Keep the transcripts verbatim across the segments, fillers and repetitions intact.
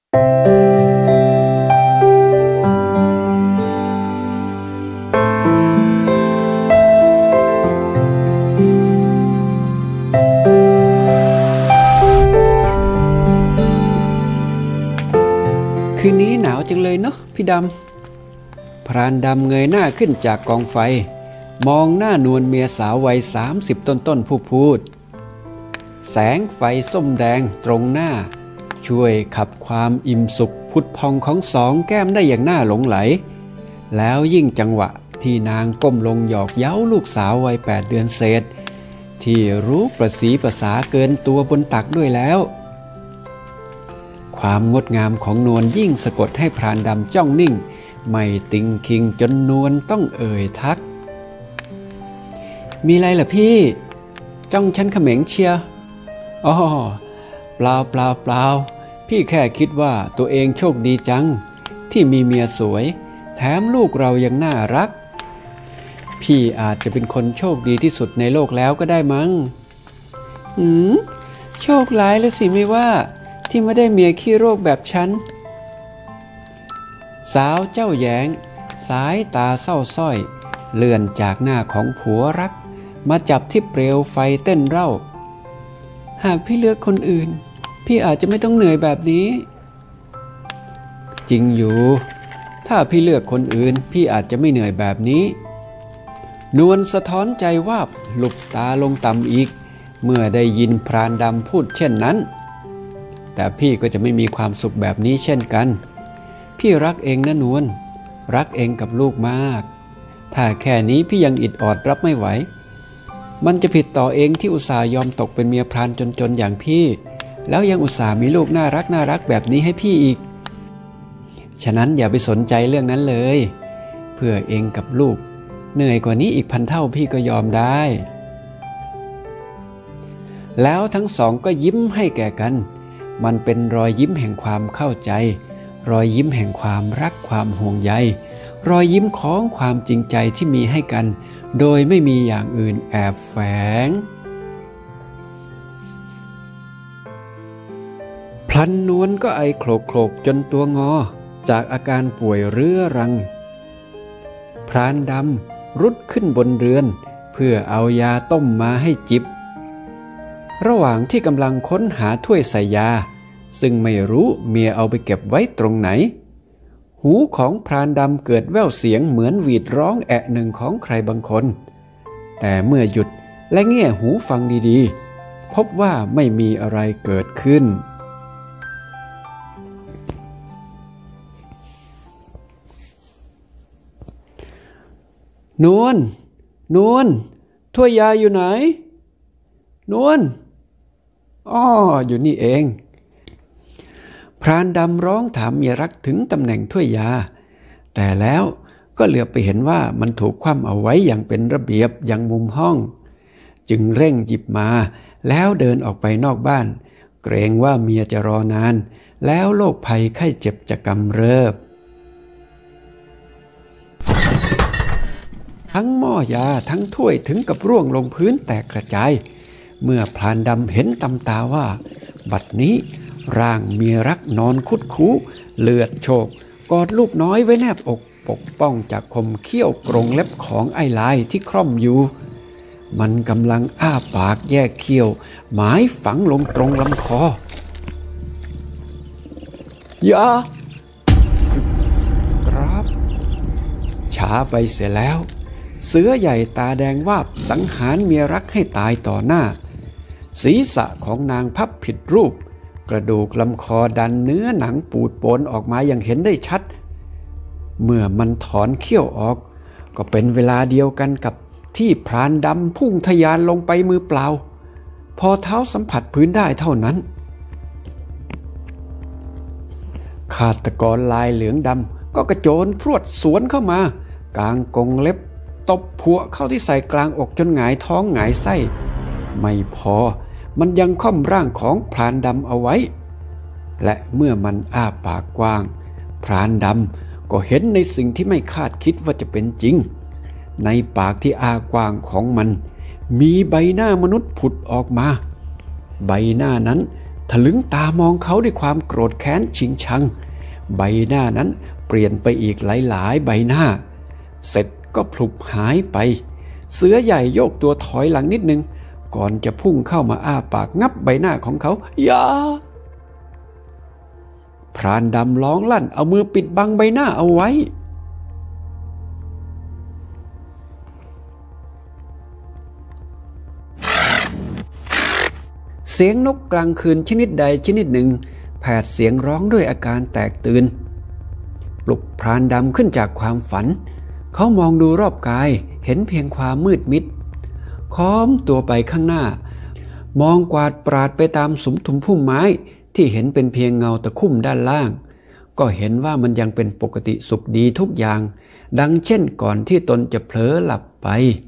คืนนี้หนาวจังเลยเนาะพี่ดำพรานดำเงยหน้าขึ้นจากกองไฟมองหน้านวลเมียสาววัยสามสิบต้นๆผู้พูดแสงไฟส้มแดงตรงหน้าช่วยขับความอิ่มสุขพุดพองของสองแก้มได้อย่างน่าหลงไหลแล้วยิ่งจังหวะที่นางก้มลงหยอกเย้าลูกสาววัยแปดเดือนเศษที่รู้ประสีภาษาเกินตัวบนตักด้วยแล้วความงดงามของนวลยิ่งสะกดให้พรานดำจ้องนิ่งไม่ติงคิงจนนวลต้องเอ่ยทักมีอะไรล่ะพี่จ้องฉันเขม็งเชียอ๋อเปล่าเปล่าเปล่าพี่แค่คิดว่าตัวเองโชคดีจังที่มีเมียสวยแถมลูกเรายังน่ารักพี่อาจจะเป็นคนโชคดีที่สุดในโลกแล้วก็ได้มั้งหืมโชคร้ายแล้วสิไม่ว่าที่ไม่ได้เมียขี้โรคแบบฉันสาวเจ้าแยงสายตาเศร้าส้อยเลื่อนจากหน้าของผัวรักมาจับที่เปลวไฟเต้นเร่าหากพี่เลือกคนอื่นพี่อาจจะไม่ต้องเหนื่อยแบบนี้จริงอยู่ถ้าพี่เลือกคนอื่นพี่อาจจะไม่เหนื่อยแบบนี้นวลสะท้อนใจวาบหลุบตาลงต่ำอีกเมื่อได้ยินพรานดำพูดเช่นนั้นแต่พี่ก็จะไม่มีความสุขแบบนี้เช่นกันพี่รักเองนะนวลรักเองกับลูกมากถ้าแค่นี้พี่ยังอิดออดรับไม่ไหวมันจะผิดต่อเองที่อุตส่าห์ยอมตกเป็นเมียพรานจนๆอย่างพี่แล้วยังอุตส่าห์มีลูกน่ารักน่ารักแบบนี้ให้พี่อีกฉะนั้นอย่าไปสนใจเรื่องนั้นเลยเพื่อเองกับลูกเหนื่อยกว่านี้อีกพันเท่าพี่ก็ยอมได้แล้วทั้งสองก็ยิ้มให้แก่กันมันเป็นรอยยิ้มแห่งความเข้าใจรอยยิ้มแห่งความรักความห่วงใยรอยยิ้มของความจริงใจที่มีให้กันโดยไม่มีอย่างอื่นแอบแฝงพลันนวลก็ไอโคลกๆจนตัวงอจากอาการป่วยเรื้อรังพรานดำรุดขึ้นบนเรือนเพื่อเอายาต้มมาให้จิบระหว่างที่กำลังค้นหาถ้วยใส่ยาซึ่งไม่รู้เมียเอาไปเก็บไว้ตรงไหนหูของพรานดำเกิดแว่วเสียงเหมือนหวีดร้องแอะหนึ่งของใครบางคนแต่เมื่อหยุดและแง่หูฟังดีๆพบว่าไม่มีอะไรเกิดขึ้นนวลนวลถ้วยยาอยู่ไหนนวลอ้ออยู่นี่เองพรานดำร้องถามเมียรักถึงตำแหน่งถ้วยยาแต่แล้วก็เหลือบไปเห็นว่ามันถูกคว่ำเอาไว้อย่างเป็นระเบียบยังมุมห้องจึงเร่งหยิบมาแล้วเดินออกไปนอกบ้านเกรงว่าเมียจะรอนานแล้วโรคภัยไข้เจ็บจะกำเริบทั้งหม้อยาทั้งถ้วยถึงกับร่วงลงพื้นแตกกระจายเมื่อพรานดำเห็นตำตาว่าบัดนี้ร่างเมียรักนอนคุดคู้เลือดโชกกอดลูกน้อยไว้แนบอกปกป้องจากคมเขี้ยวกรงเล็บของไอ้ลายที่คร่อมอยู่มันกำลังอ้าปากแยกเขี้ยวหมายฝังลงตรงลำคออย่ากราบช้าไปเสียแล้วเสือใหญ่ตาแดงวาบสังหารเมียรักให้ตายต่อหน้าศีรษะของนางพับผิดรูปกระดูกลำคอดันเนื้อหนังปูดโปนออกมาอย่างเห็นได้ชัดเมื่อมันถอนเขี้ยวออกก็เป็นเวลาเดียวกันกับที่พรานดำพุ่งทะยานลงไปมือเปล่าพอเท้าสัมผัสพื้นได้เท่านั้นฆาตกรลายเหลืองดำก็กระโจนพรวดสวนเข้ามากางกรงเล็บตบพัวเข้าที่ใส่กลางอกจนหงายท้องหงายไส้ไม่พอมันยังค่อมร่างของพรานดำเอาไว้และเมื่อมันอ้าปากกว้างพรานดำก็เห็นในสิ่งที่ไม่คาดคิดว่าจะเป็นจริงในปากที่อ้ากว้างของมันมีใบหน้ามนุษย์ผุดออกมาใบหน้านั้นทะลึงตามองเขาด้วยความโกรธแค้นชิงชังใบหน้านั้นเปลี่ยนไปอีกหลายๆใบหน้าเสร็จก็พลุบหายไปเสือใหญ่โยกตัวถอยหลังนิดนึงก่อนจะพุ่งเข้ามาอ้าปากงับใบหน้าของเขาอย่าพรานดำร้องลั่นเอามือปิดบังใบหน้าเอาไว้เสียงนกกลางคืนชนิดใดชนิดหนึ่งแผดเสียงร้องด้วยอาการแตกตื่นปลุกพรานดำขึ้นจากความฝันเขามองดูรอบกายเห็นเพียงความมืดมิดค้อมตัวไปข้างหน้ามองกวาดปราดไปตามสุมทุมพุ่มไม้ที่เห็นเป็นเพียงเงาตะคุ่มด้านล่างก็เห็นว่ามันยังเป็นปกติสุขดีทุกอย่างดังเช่นก่อนที่ตนจะเผลอหลับไป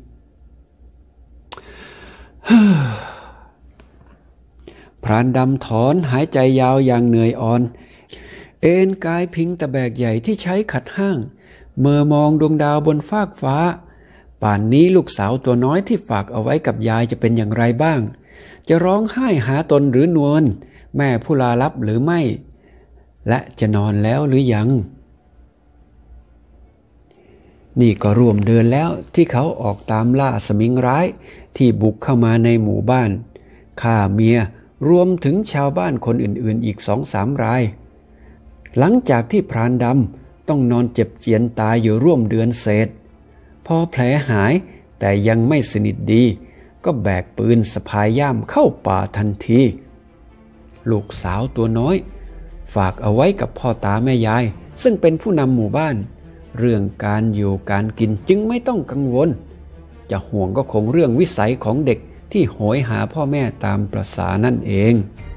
พรานดำถอนหายใจยาวอย่างเหนื่อยอ่อนเอนกายพิงตะแบกใหญ่ที่ใช้ขัดห้างเมื่อมองดวงดาวบนฟากฟ้าป่านนี้ลูกสาวตัวน้อยที่ฝากเอาไว้กับยายจะเป็นอย่างไรบ้างจะร้องไห้หาตนหรือนวลแม่ผู้ลาลับหรือไม่และจะนอนแล้วหรือยังนี่ก็ร่วมเดือนแล้วที่เขาออกตามล่าสมิงร้ายที่บุกเข้ามาในหมู่บ้านฆ่าเมียรวมถึงชาวบ้านคนอื่นๆอีกสองสามรายหลังจากที่พรานดำต้องนอนเจ็บเจียนตายอยู่ร่วมเดือนเศษพอแผลหายแต่ยังไม่สนิทดีก็แบกปืนสะพายย่ามเข้าป่าทันทีลูกสาวตัวน้อยฝากเอาไว้กับพ่อตาแม่ยายซึ่งเป็นผู้นำหมู่บ้านเรื่องการอยู่การกินจึงไม่ต้องกังวลจะห่วงก็คงเรื่องวิสัยของเด็กที่โหยหาพ่อแม่ตามประสานั่นเอง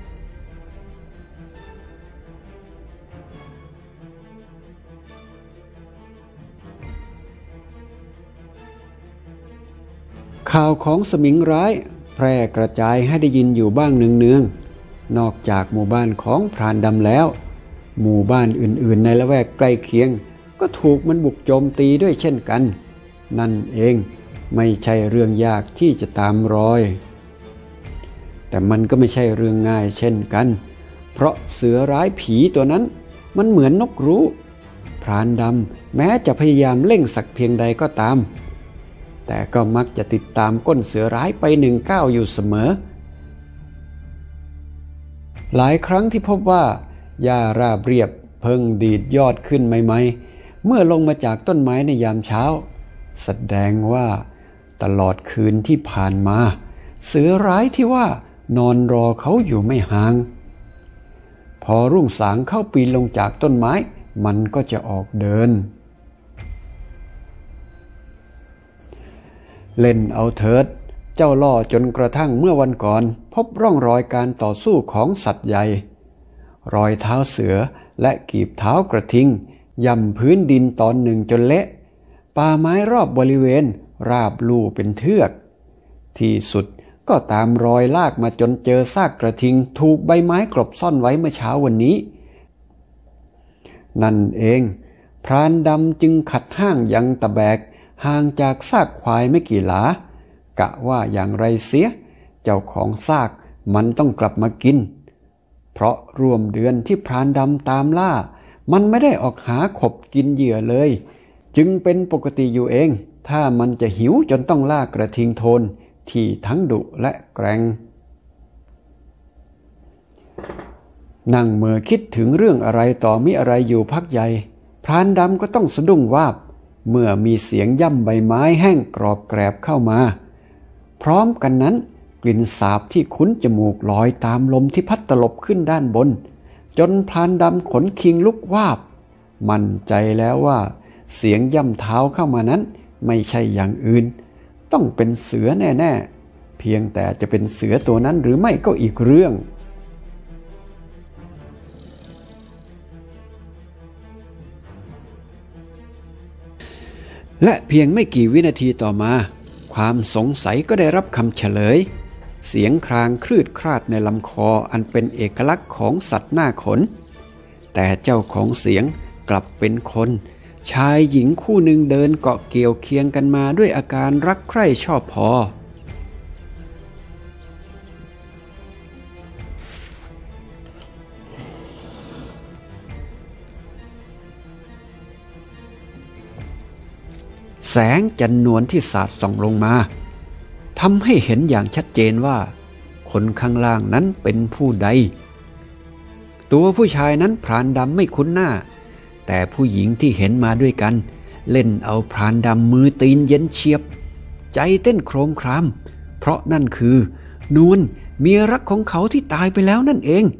ข่าวของสมิงร้ายแพร่กระจายให้ได้ยินอยู่บ้างเนืองๆนอกจากหมู่บ้านของพรานดำแล้วหมู่บ้านอื่นๆในละแวกใกล้เคียงก็ถูกมันบุกโจมตีด้วยเช่นกันนั่นเองไม่ใช่เรื่องยากที่จะตามรอยแต่มันก็ไม่ใช่เรื่องง่ายเช่นกันเพราะเสือร้ายผีตัวนั้นมันเหมือนนกรู้พรานดำแม้จะพยายามเร่งสักเพียงใดก็ตามแต่ก็มักจะติดตามก้นเสือร้ายไปหนึ่งก้าวอยู่เสมอหลายครั้งที่พบว่าหญ้าราบเรียบเพิ่งดีดยอดขึ้นใหม่ๆเมื่อลงมาจากต้นไม้ในยามเช้าแสดงว่าตลอดคืนที่ผ่านมาเสือร้ายที่ว่านอนรอเขาอยู่ไม่ห่างพอรุ่งสางเข้าปีนลงจากต้นไม้มันก็จะออกเดินเล่นเอาเถิดเจ้าล่อจนกระทั่งเมื่อวันก่อนพบร่องรอยการต่อสู้ของสัตว์ใหญ่รอยเท้าเสือและกีบเท้ากระทิงย่ำพื้นดินตอนหนึ่งจนเละป่าไม้รอบบริเวณราบลู่เป็นเทือกที่สุดก็ตามรอยลากมาจนเจอซากกระทิงถูกใบไม้กลบซ่อนไว้เมื่อเช้าวันนี้นั่นเองพรานดำจึงขัดห้างยังตะแบกห่างจากซากควายไม่กี่หลากะว่าอย่างไรเสียเจ้าของซากมันต้องกลับมากินเพราะร่วมเดือนที่พรานดำตามล่ามันไม่ได้ออกหาขบกินเหยื่อเลยจึงเป็นปกติอยู่เองถ้ามันจะหิวจนต้องล่ากระทิงโทนที่ทั้งดุและแกร่งนั่งเมื่อคิดถึงเรื่องอะไรต่อมิอะไรอยู่พักใหญ่พรานดำก็ต้องสะดุ้งวาบเมื่อมีเสียงย่ำใบไม้แห้งกรอบแกรบเข้ามาพร้อมกันนั้นกลิ่นสาบที่คุ้นจมูกลอยตามลมที่พัดตลบขึ้นด้านบนจนพรานดำขนคิงลุกวาบมั่นใจแล้วว่าเสียงย่ำเท้าเข้ามานั้นไม่ใช่อย่างอื่นต้องเป็นเสือแน่ๆเพียงแต่จะเป็นเสือตัวนั้นหรือไม่ก็อีกเรื่องและเพียงไม่กี่วินาทีต่อมาความสงสัยก็ได้รับคำเฉลยเสียงครางคลืดคลาดในลำคออันเป็นเอกลักษณ์ของสัตว์หน้าขนแต่เจ้าของเสียงกลับเป็นคนชายหญิงคู่หนึ่งเดินเกาะเกี่ยวเคียงกันมาด้วยอาการรักใคร่ชอบพอแสงจันนวลที่สาดส่องลงมาทำให้เห็นอย่างชัดเจนว่าคนข้างล่างนั้นเป็นผู้ใดตัวผู้ชายนั้นพรานดำไม่คุ้นหน้าแต่ผู้หญิงที่เห็นมาด้วยกันเล่นเอาพรานดำมือตีนเย็นเฉียบใจเต้นโครมครามเพราะนั่นคือนวลเมียรักของเขาที่ตายไปแล้วนั่นเอง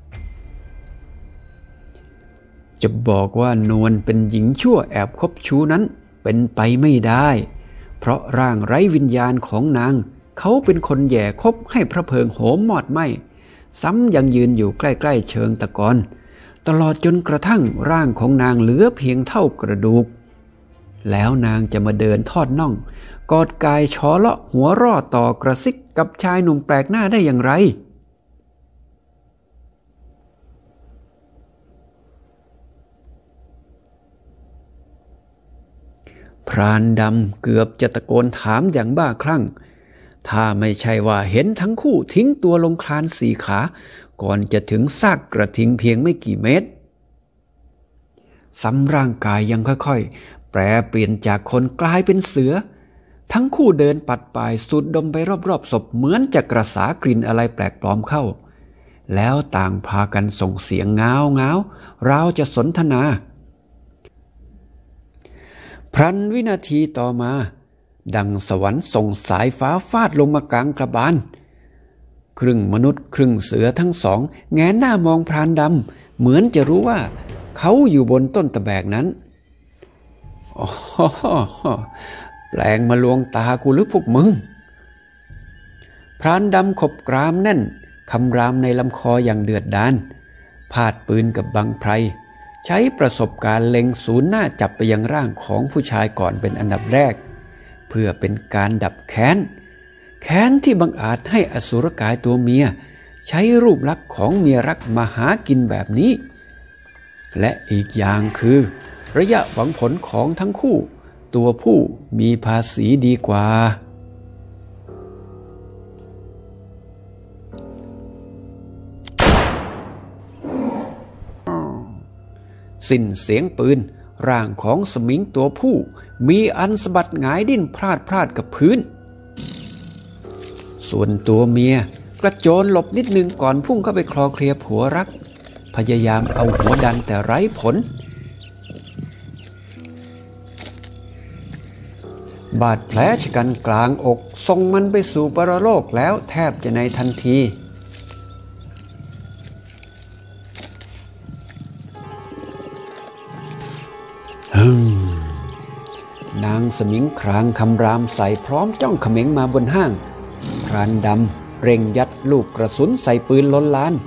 จะบอกว่านวลเป็นหญิงชั่วแอบคบชู้นั้นเป็นไปไม่ได้เพราะร่างไร้วิญญาณของนางเขาเป็นคนแย่คบให้พระเพลิงโหมมอดไหม้ซ้ำยังยืนอยู่ใกล้ๆเชิงตะกอนตลอดจนกระทั่งร่างของนางเหลือเพียงเท่ากระดูกแล้วนางจะมาเดินทอดน่องกอดกายช้อเลาะหัวร่อต่อกระซิกกับชายหนุ่มแปลกหน้าได้อย่างไรพรานดำเกือบจะตะโกนถามอย่างบ้าคลั่งถ้าไม่ใช่ว่าเห็นทั้งคู่ทิ้งตัวลงคลานสี่ขาก่อนจะถึงซากกระทิงเพียงไม่กี่เมตรซ้ำร่างกายยังค่อยๆแปรเปลี่ยนจากคนกลายเป็นเสือทั้งคู่เดินปัดป่ายสูดดมไปรอบๆศพเหมือนจะกระสากลิ่นอะไรแปลกปลอมเข้าแล้วต่างพากันส่งเสียงง้าวง้าวราวจะสนทนาพลันวินาทีต่อมาดังสวรรค์ส่งสายฟ้าฟาดลงมากลางกระบาลครึ่งมนุษย์ครึ่งเสือทั้งสองแงนหน้ามองพรานดำเหมือนจะรู้ว่าเขาอยู่บนต้นตะแบกนั้นอ๋อแปลงมาลวงตากูหรือพวกมึงพรานดำขบกรามแน่นคำรามในลำคออย่างเดือดดาลพาดปืนกับบังไพรใช้ประสบการณ์เล็งศูนย์หน้าจับไปยังร่างของผู้ชายก่อนเป็นอันดับแรกเพื่อเป็นการดับแค้นแค้นที่บังอาจให้อสุรกายตัวเมียใช้รูปลักษณ์ของเมียรักมาหากินแบบนี้และอีกอย่างคือระยะหวังผลของทั้งคู่ตัวผู้มีภาษีดีกว่าสิ้นเสียงปืนร่างของสมิงตัวผู้มีอันสะบัดหงายดิ้นพลาดพลาดกับพื้นส่วนตัวเมียกระโจนหลบนิดนึงก่อนพุ่งเข้าไปคลอเคลียผัวรักพยายามเอาหัวดันแต่ไร้ผลบาดแผลชะกันกลางอกส่งมันไปสู่ปรโลกแล้วแทบจะในทันทีฮึมนางสมิงครางคำรามใส่พร้อมจ้องเขม็งมาบนห้างพรานดำเร่งยัดลูกกระสุนใส่ปืนล้นล้าน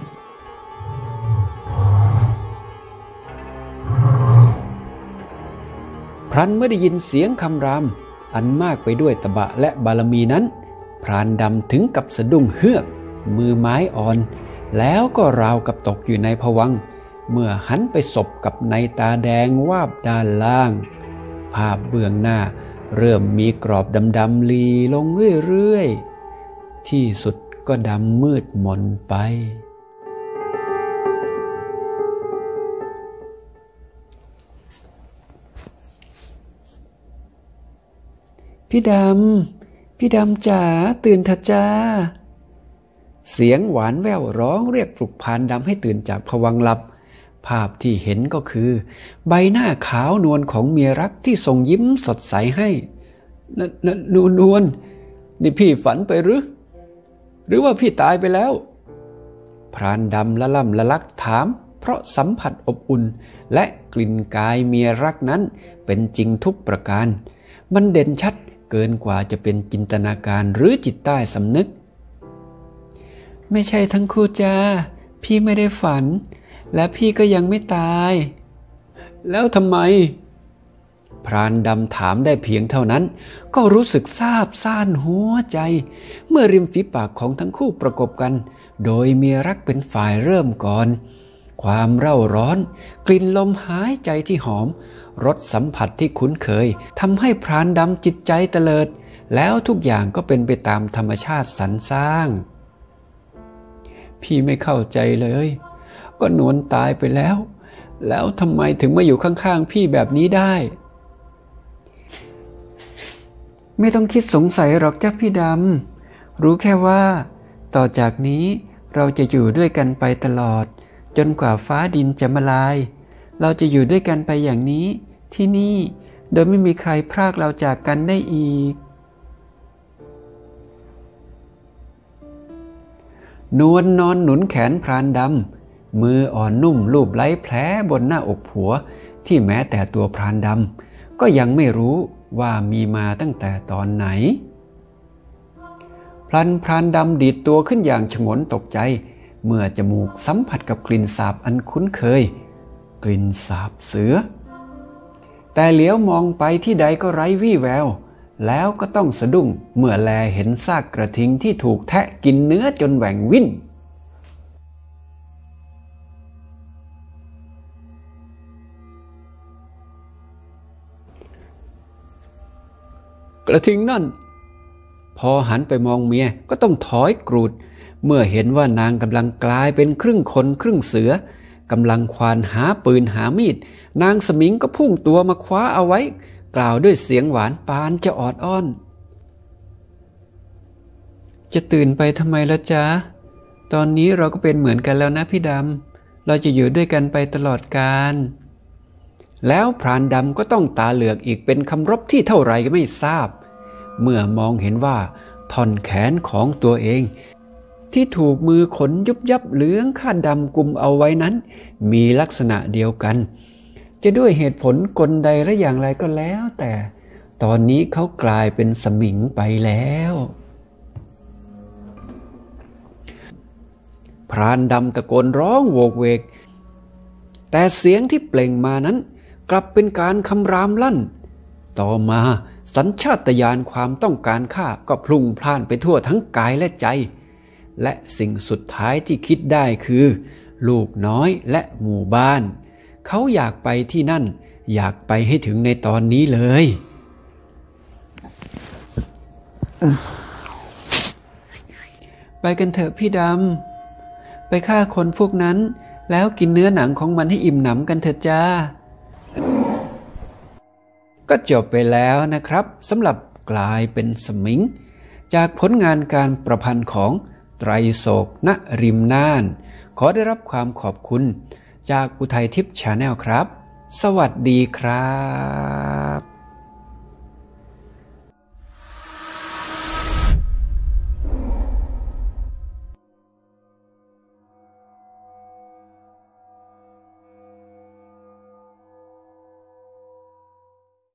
พรันเมื่อได้ยินเสียงคำรามอันมากไปด้วยตบะและบารมีนั้นพรานดำถึงกับสะดุ้งเฮือกมือไม้อ่อนแล้วก็ราวกับตกอยู่ในภวังค์เมื่อหันไปสบกับในตาแดงวาบด้านล่างภาพเบื้องหน้าเริ่มมีกรอบดำๆลีลงเรื่อยๆที่สุดก็ดำมืดมนไปพี่ดำพี่ดำจ๋าตื่นเถอะจ้าเสียงหวานแว่วร้องเรียกปลุกพรานดำให้ตื่นจากภวังค์หลับภาพที่เห็นก็คือใบหน้าขาวนวลของเมียรักที่ส่งยิ้มสดใสให้นนนวลนวลนี่พี่ฝันไปหรือหรือว่าพี่ตายไปแล้วพรานดำละล่ำละลักถามเพราะสัมผัสอบอุ่นและกลิ่นกายเมียรักนั้นเป็นจริงทุกประการมันเด่นชัดเกินกว่าจะเป็นจินตนาการหรือจิตใต้สำนึกไม่ใช่ทั้งคู่จ้าพี่ไม่ได้ฝันและพี่ก็ยังไม่ตายแล้วทำไมพรานดำถามได้เพียงเท่านั้นก็รู้สึกซาบซ่านหัวใจเมื่อริมฝีปากของทั้งคู่ประกบกันโดยเมียรักเป็นฝ่ายเริ่มก่อนความเร่าร้อนกลิ่นลมหายใจที่หอมรสสัมผัสที่คุ้นเคยทำให้พรานดำจิตใจเตลิดแล้วทุกอย่างก็เป็นไปตามธรรมชาติสรรสร้างพี่ไม่เข้าใจเลยก็นวลตายไปแล้วแล้วทำไมถึงมาอยู่ข้างๆพี่แบบนี้ได้ไม่ต้องคิดสงสัยหรอกจ้ะพี่ดำรู้แค่ว่าต่อจากนี้เราจะอยู่ด้วยกันไปตลอดจนกว่าฟ้าดินจะมาลายเราจะอยู่ด้วยกันไปอย่างนี้ที่นี่โดยไม่มีใครพรากเราจากกันได้อีกนวลนอนหนุนแขนพรานดำมืออ่อนนุ่มลูบไล้แผลบนหน้าอกผัวที่แม้แต่ตัวพรานดำก็ยังไม่รู้ว่ามีมาตั้งแต่ตอนไหนพลันพรานดำดีดตัวขึ้นอย่างฉงนตกใจเมื่อจมูกสัมผัสกับกลิ่นสาบอันคุ้นเคยกลิ่นสาบเสือแต่เหลียวมองไปที่ใดก็ไร้วี่แววแล้วก็ต้องสะดุ้งเมื่อแลเห็นซากกระทิงที่ถูกแทะกินเนื้อจนแหว่งวิ่นกระทิงนั่นพอหันไปมองเมียก็ต้องถอยกรูดเมื่อเห็นว่านางกำลังกลายเป็นครึ่งคนครึ่งเสือกำลังควานหาปืนหามีดนางสมิงก็พุ่งตัวมาคว้าเอาไว้กล่าวด้วยเสียงหวานปานจะออดอ้อนจะตื่นไปทำไมละจ๊ะตอนนี้เราก็เป็นเหมือนกันแล้วนะพี่ดำเราจะอยู่ด้วยกันไปตลอดกาลแล้วพรานดำก็ต้องตาเหลือกอีกเป็นคำรบที่เท่าไรก็ไม่ทราบเมื่อมองเห็นว่าท่อนแขนของตัวเองที่ถูกมือขนยุบยับเหลืองค่าดำกุมเอาไว้นั้นมีลักษณะเดียวกันจะด้วยเหตุผลกลใดและอย่างไรก็แล้วแต่ตอนนี้เขากลายเป็นสมิงไปแล้วพรานดำตะโกนร้องโวกเวกแต่เสียงที่เปล่งมานั้นกลับเป็นการคำรามลั่นต่อมาสัญชาตญาณความต้องการฆ่าก็พลุ่งพล่านไปทั่วทั้งกายและใจและสิ่งสุดท้ายที่คิดได้คือลูกน้อยและหมู่บ้านเขาอยากไปที่นั่นอยากไปให้ถึงในตอนนี้เลยไปกันเถอะพี่ดำไปฆ่าคนพวกนั้นแล้วกินเนื้อหนังของมันให้อิ่มหนำกันเถอะจ้าก็จบไปแล้วนะครับสำหรับกลายเป็นสมิงจากผลงานการประพันธ์ของไตรโศกณริมน่านขอได้รับความขอบคุณจากอุทัยทิพย์ Channel ครับสวัสดีครับ